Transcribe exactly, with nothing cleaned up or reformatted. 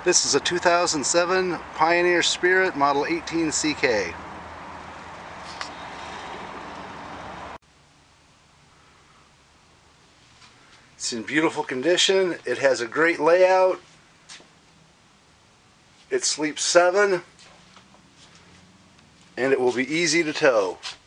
This is a two thousand seven Pioneer Spirit Model eighteen C K. It's in beautiful condition. It has a great layout. It sleeps seven, and it will be easy to tow.